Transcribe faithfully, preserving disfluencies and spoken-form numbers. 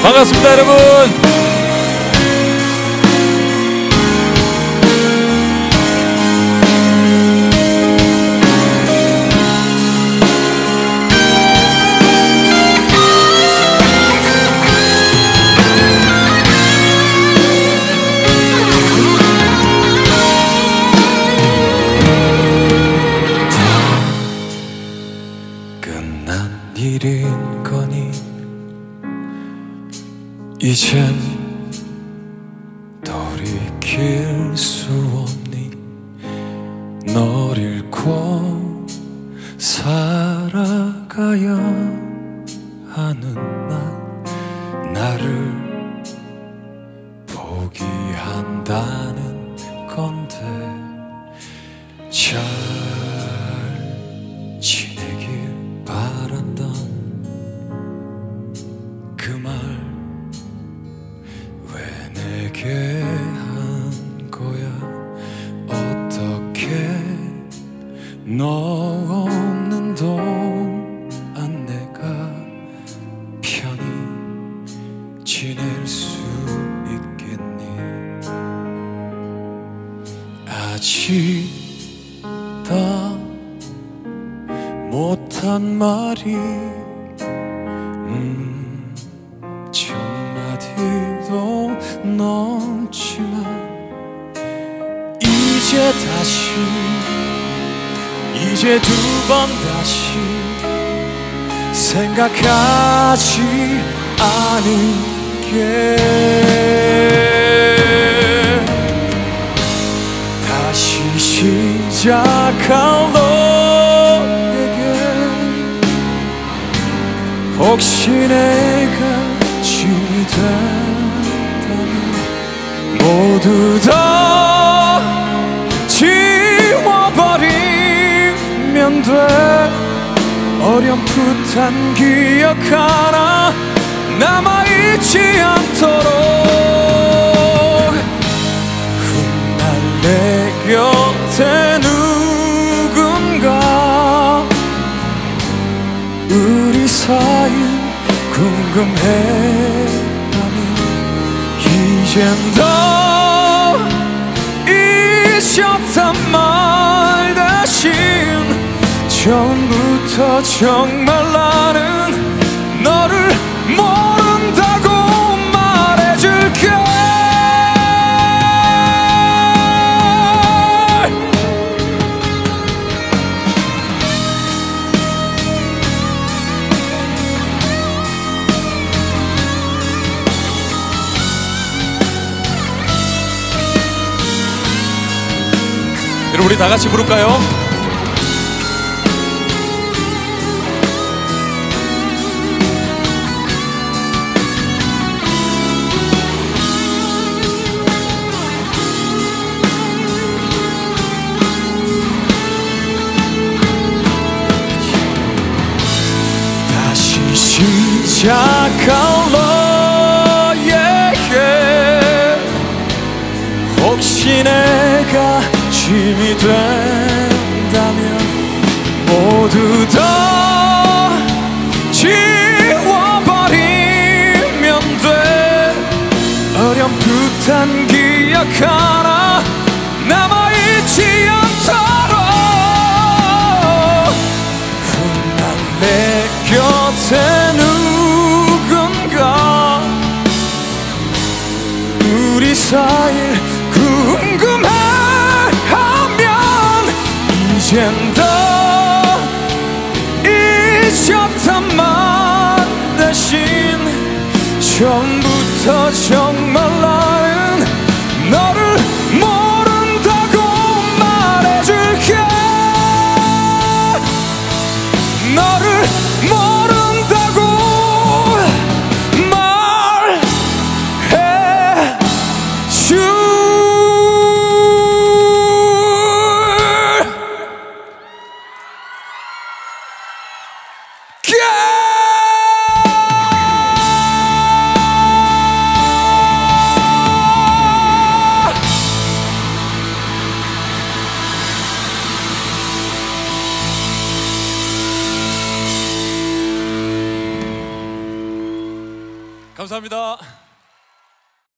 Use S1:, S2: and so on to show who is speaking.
S1: 반갑습니다, 여러분.
S2: 일인 거니 이젠 돌이킬 수 없니 널 잃고 살아가야 하는 난 나를 포기한다는 건데 잘 지내길 바란다 그 말 왜 내게 한 거야 어떻게 너 없는 동안 내가 편히 지낼 수 있겠니 아직 다 못한 말이 음 첫 마디도 넘지만 이제 다시 이제 두 번 다시 생각하지 않을게 다시 시작할 혹시 내가 짐이 된다면 모두 다 지워버리면 돼 어렴풋한 기억 하나 남아있지 않도록 훗날 내 곁에 누군가 우리 사이 궁금해하니 이젠 더 잊었단 말 대신 처음부터 정말 나는 너를 모른다고 말해줄게
S1: 여러분 우리 다 같이 부를까요?
S2: 다시 시작할 너에게 혹시 내가 힘이 된다면 모두 다 지워버리면 돼 어렴풋한 기억 하나 남아있지 않도록 훗날 내 곁에 누군가 우리 사이를 궁금해 이젠 더 잊었단 말 대신 처음부터 정말 나는 너를 모른다고 말해줄게 너를 모른다고 말해줄게
S1: 감사합니다.